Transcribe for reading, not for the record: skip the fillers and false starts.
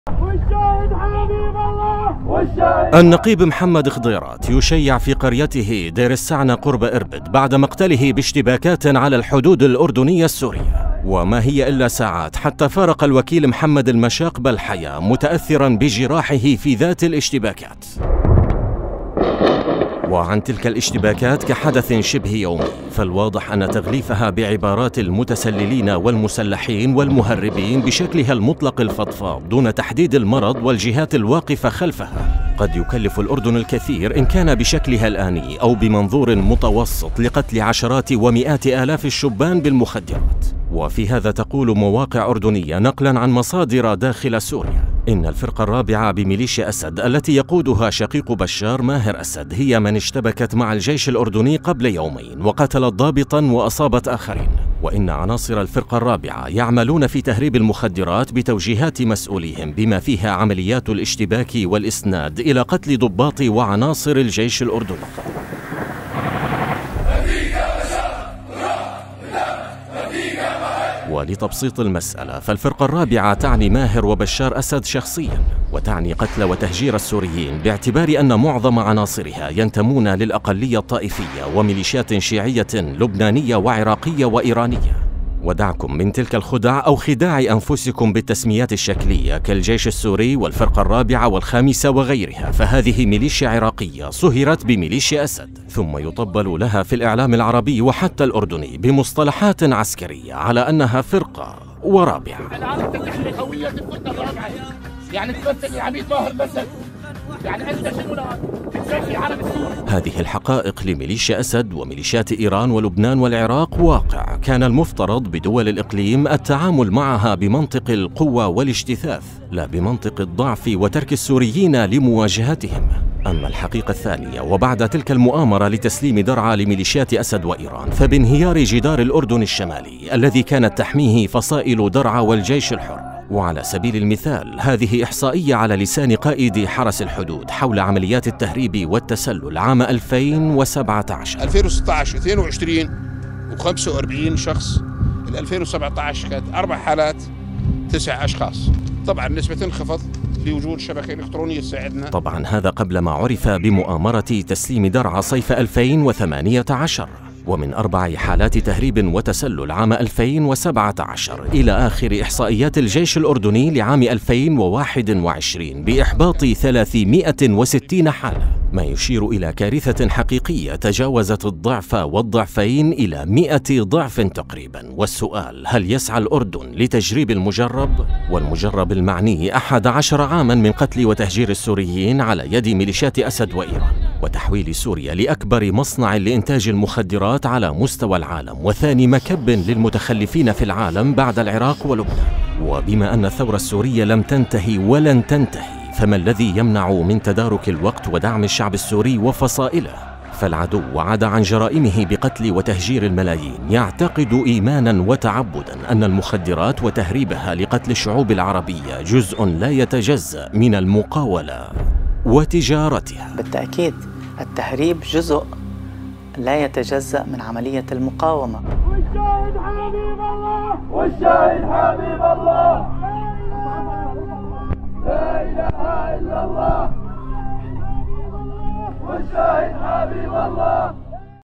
النقيب محمد خضيرات يشيع في قريته دير السعنة قرب إربد بعد مقتله باشتباكات على الحدود الأردنية السورية، وما هي إلا ساعات حتى فارق الوكيل محمد المشاقب الحياة متأثرا بجراحه في ذات الاشتباكات. وعن تلك الاشتباكات كحدث شبه يومي، فالواضح أن تغليفها بعبارات المتسللين والمسلحين والمهربين بشكلها المطلق الفضفاض دون تحديد المرض والجهات الواقفة خلفها قد يكلف الأردن الكثير إن كان بشكلها الآني أو بمنظور متوسط لقتل عشرات ومئات آلاف الشبان بالمخدرات. وفي هذا تقول مواقع أردنية نقلا عن مصادر داخل سوريا إن الفرقة الرابعة بميليشيا أسد التي يقودها شقيق بشار ماهر أسد هي من اشتبكت مع الجيش الأردني قبل يومين وقتلت ضابطا وأصابت آخرين، وإن عناصر الفرقة الرابعة يعملون في تهريب المخدرات بتوجيهات مسؤوليهم بما فيها عمليات الاشتباك والإسناد إلى قتل ضباط وعناصر الجيش الأردني. ولتبسيط المسألة فالفرقة الرابعة تعني ماهر وبشار أسد شخصياً، وتعني قتل وتهجير السوريين باعتبار أن معظم عناصرها ينتمون للأقلية الطائفية وميليشيات شيعية لبنانية وعراقية وإيرانية. ودعكم من تلك الخدع أو خداع أنفسكم بالتسميات الشكلية كالجيش السوري والفرقة الرابعة والخامسة وغيرها، فهذه ميليشيا عراقية صهرت بميليشيا أسد، ثم يطبل لها في الإعلام العربي وحتى الأردني بمصطلحات عسكرية على أنها فرقة ورابعة. العرب تحمي هوية الفرقة الرابعة، يعني تمثل العميد ماهر الأسد، يعني أنت شنو الجيش العربي السوري. هذه الحقائق لميليشيا أسد وميليشيات إيران ولبنان والعراق واقع كان المفترض بدول الإقليم التعامل معها بمنطق القوة والاجتثاث لا بمنطق الضعف وترك السوريين لمواجهتهم. أما الحقيقة الثانية وبعد تلك المؤامرة لتسليم درعا لميليشيات أسد وإيران فبانهيار جدار الأردن الشمالي الذي كانت تحميه فصائل درعا والجيش الحر. وعلى سبيل المثال هذه إحصائية على لسان قائد حرس الحدود حول عمليات التهريب والتسلل عام 2017. 2016 22 و45 شخص، 2017 كانت 4 حالات 9 أشخاص. طبعا نسبة انخفض لوجود شبكة إلكترونية تساعدنا. طبعا هذا قبل ما عرف بمؤامرة تسليم درعا صيف 2018، ومن 4 حالات تهريب وتسلل عام 2017 إلى آخر إحصائيات الجيش الأردني لعام 2021 بإحباط 360 حالة، ما يشير إلى كارثة حقيقية تجاوزت الضعف والضعفين إلى 100 ضعف تقريبا. والسؤال: هل يسعى الأردن لتجريب المجرب؟ والمجرب المعني 11 عاما من قتل وتهجير السوريين على يد ميليشيات أسد وإيران، وتحويل سوريا لأكبر مصنع لإنتاج المخدرات على مستوى العالم وثاني مكب للمتخلفين في العالم بعد العراق ولبنان. وبما أن الثورة السورية لم تنتهي ولن تنتهي، فما الذي يمنع من تدارك الوقت ودعم الشعب السوري وفصائله؟ فالعدو عاد عن جرائمه بقتل وتهجير الملايين يعتقد إيمانا وتعبدا أن المخدرات وتهريبها لقتل الشعوب العربية جزء لا يتجزأ من المقاولة وتجارتها. بالتأكيد التهريب جزء لا يتجزأ من عملية المقاومة. والشاهد حبيب الله، والشاهد حبيب الله، لا إله إلا الله، والشاهد حبيب الله.